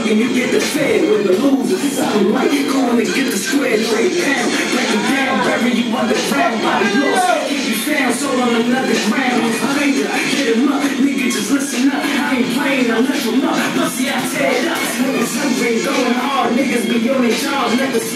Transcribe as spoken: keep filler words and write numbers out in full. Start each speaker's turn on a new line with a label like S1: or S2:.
S1: and you get the fed with the losers. Something like going to get the square trade down. Break it down, bury you underground. Body lost, can't be found, sold on another ground. Finger, hit him up, nigga, just listen up. I ain't playing, I lift him up. Pussy, I tear it up. Niggas hungry, going hard. Niggas be on their jobs, never